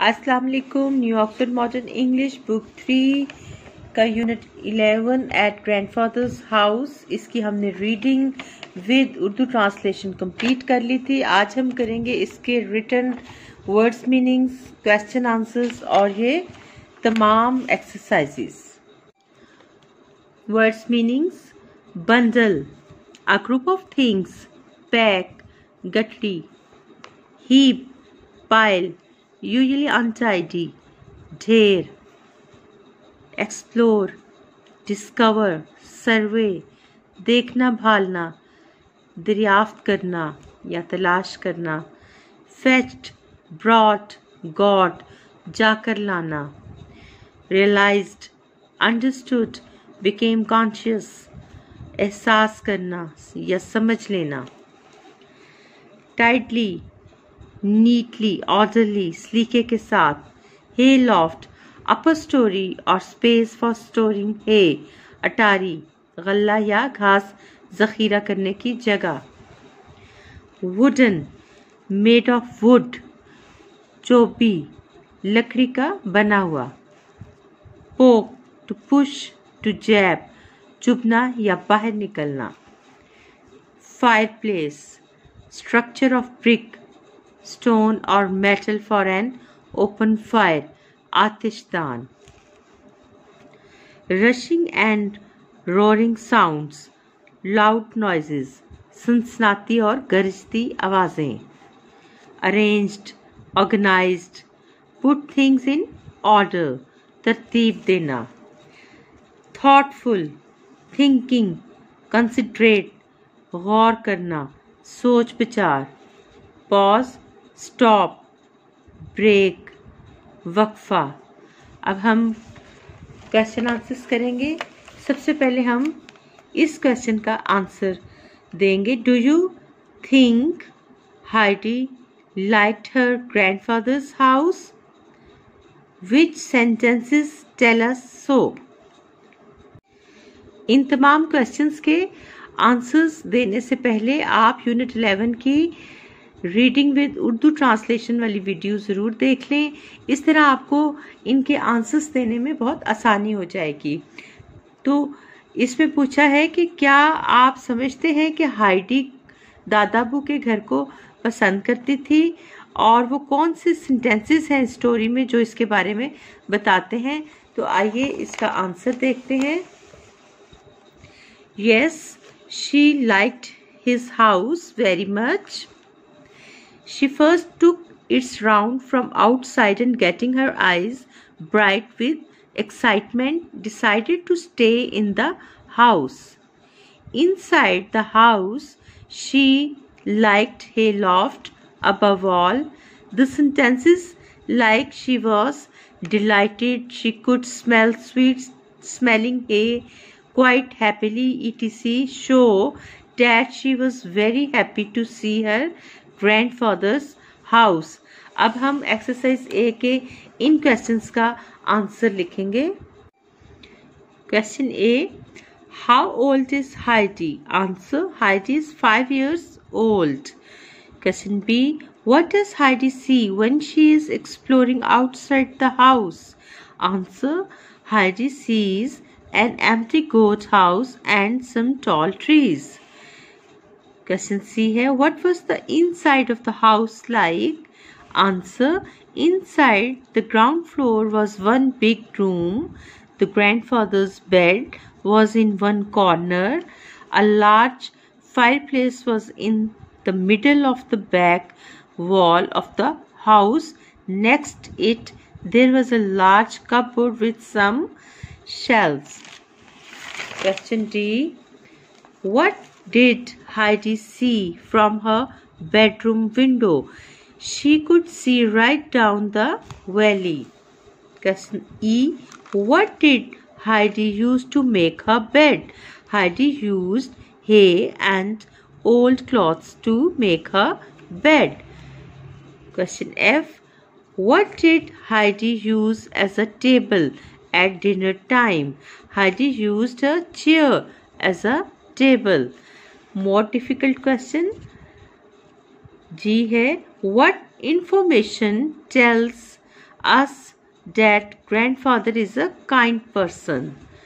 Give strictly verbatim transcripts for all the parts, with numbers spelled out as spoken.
अस्सलाम वालेकुम। New Oxford modern English book three का unit eleven at grandfather's house, इसकी हमने reading with Urdu translation complete कर ली थी। आज हम करेंगे इसके written words meanings, question answers और ये तमाम exercises. Words meanings: bundle, a group of things. Pack, gutty. Heap, pile, usually untidy. ढेर. Explore, discover, survey. देखना भालना, दरियाफ्त करना या तलाश करना. Fetched, brought, got, जाकर लाना. Realized, understood, became conscious. एहसास करना या समझ लेना. टाइटली, नीटली, ऑर्डरली, सलीके के साथ. हे लॉफ्ट, अपर स्टोरी और स्पेस फॉर स्टोरिंग हे. अटारी, गल्ला या घास जखीरा करने की जगह. वुडन, मेड ऑफ वुड, चोबी, लकड़ी का बना हुआ. Poke, to push, to jab, चुभना या बाहर निकलना. Fireplace, structure of brick, stone और metal for an open fire, आतिशदान. Rushing and roaring sounds, loud noises, सनसनाती और गरजती आवाजें. Arranged, organised, put things in order, तरतीब देना. थॉटफुल, थिंकिंग, कंसिडरेट, गौर करना, सोच विचार. पॉज, स्टॉप, ब्रेक, वक्फा. अब हम क्वेश्चन आंसर्स करेंगे. सबसे पहले हम इस क्वेश्चन का आंसर देंगे. Do you think Heidi liked her grandfather's house? Which sentences tell us so? इन तमाम क्वेश्चंस के आंसर्स देने से पहले आप यूनिट इलेवन की रीडिंग विद उर्दू ट्रांसलेशन वाली वीडियो ज़रूर देख लें. इस तरह आपको इनके आंसर्स देने में बहुत आसानी हो जाएगी. तो इसमें पूछा है कि क्या आप समझते हैं कि हाइडी दादाबू के घर को पसंद करती थी, और वो कौन से सेंटेंसेस हैं स्टोरी में जो इसके बारे में बताते हैं. तो आइए इसका आंसर देखते हैं. Yes, she liked his house very much. She first took its round from outside and getting her eyes bright with excitement, decided to stay in the house. Inside the house, she liked hayloft above all. The sentences like she was delighted, she could smell sweet smelling hay quite happily, et cetera show that she was very happy to see her grandfather's house. अब हम exercise A के इन questions का answer लिखेंगे. Question A, how old is Heidi? Answer, Heidi is five years old. Question B, what does Heidi see when she is exploring outside the house? Answer, Heidi sees an empty goat house and some tall trees. Question C है, what was the inside of the house like? Answer, inside the ground floor was one big room. The grandfather's bed was in one corner. A large fireplace was in the middle of the back wall of the house. Next it there was a large cupboard with some shelves. Question D, what did Heidi see from her bedroom window? She could see right down the valley. Question E, what did Heidi use to make her bed? Heidi used hay and old clothes to make her bed. Question F, what did Heidi use as a table at dinner time? Heidi used a chair as a table. More difficult question. G है, what information tells us that grandfather is a kind person.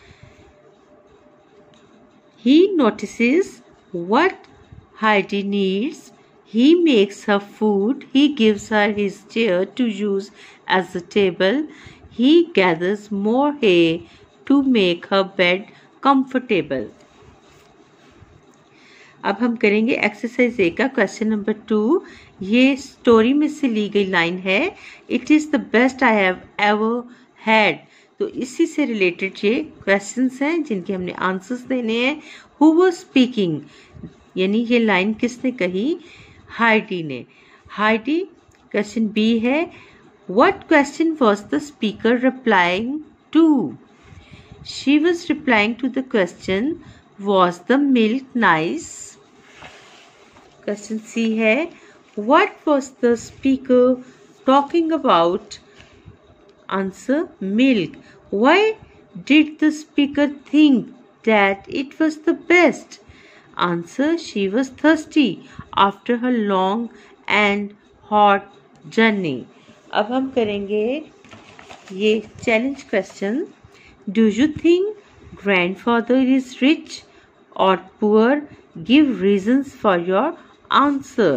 He notices what Heidi needs. He makes her food. He gives her his chair to use as a table. He gathers more hay to make her bed comfortable. अब हम करेंगे exercise A का question number two. ये story में से ली गई line है। It is the best I have ever had. तो इसी से रिलेटेड ये क्वेश्चंस हैं जिनके हमने आंसर्स देने हैं। हु वाज स्पीकिंग, यानी ये लाइन किसने कही? हाइडी ने। हाइडी। क्वेश्चन बी है, what question was the speaker replying to? She was replying to the question, was the milk nice? Question C है, what was the speaker talking about? Answer, milk. Why did the speaker think that it was the best? Answer, she was thirsty after her long and hot journey. अब हम करेंगे ये challenge question. Do you think grandfather is rich or poor? Give reasons for your answer.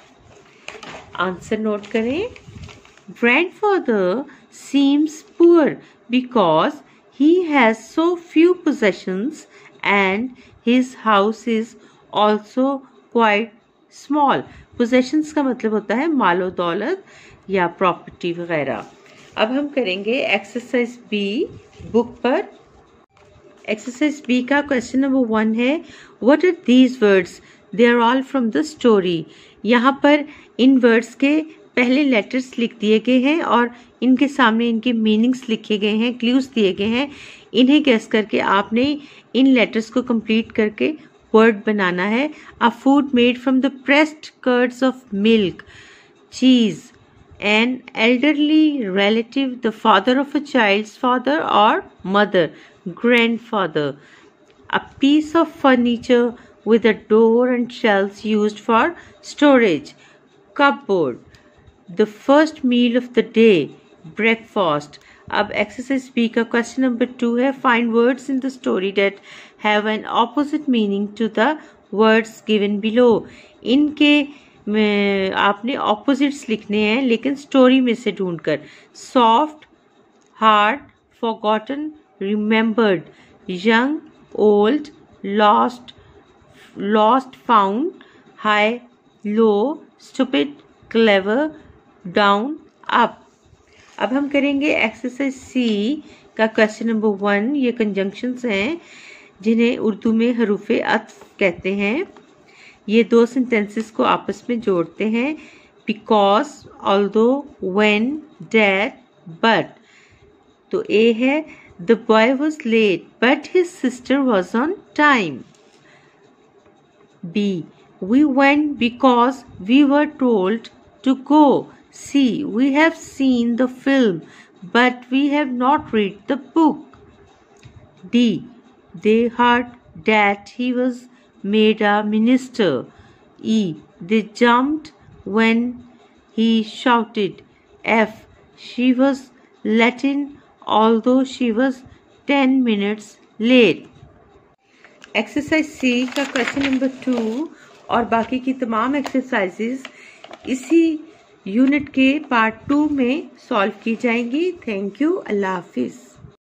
Answer note करें। Grandfather seems poor because he has so few possessions and his house is also quite small. Possessions का मतलब होता है मालो दौलत या property वगैरह। अब हम करेंगे एक्सरसाइज बी बुक पर। एक्सरसाइज बी का क्वेश्चन नंबर वन है, what are these words? They are all from the story. यहाँ पर इन वर्ड्स के पहले लेटर्स लिख दिए गए हैं और इनके सामने इनके मीनिंग्स लिखे गए हैं, क्लूज दिए गए हैं। इन्हें गेस करके आपने इन लेटर्स को कंप्लीट करके वर्ड बनाना है। A food made from the pressed curds of milk, cheese, an elderly relative, the father of a child's father or mother, grandfather, a piece of furniture with a door and shelves used for storage, cupboard, the first meal of the day, breakfast. अब exercise B का question number two है, find words in the story that have an opposite meaning to the words given below. इनके में आपने opposites लिखने हैं लेकिन story में से ढूंढकर। Soft, hard, forgotten, remembered, young, old, lost, lost found, high, low, stupid, clever, down, up. अब हम करेंगे एक्सरसाइज सी का क्वेश्चन नंबर वन। ये कंजंक्शंस हैं जिन्हें उर्दू में हरूफे अत्फ कहते हैं। ये दो सेंटेंसेस को आपस में जोड़ते हैं। Because, although, when, that, but. तो ए है, the boy was late but his sister was on time. B, we went because we were told to go. C, we have seen the film but we have not read the book. D, they heard that he was made a minister. E, they jumped when he shouted. F, she was Latin although she was ten minutes late. Exercise C का question number to और बाकी की तमाम exercises इसी unit के part two में solve की जाएंगी। Thank you. अल्लाह हाफिज।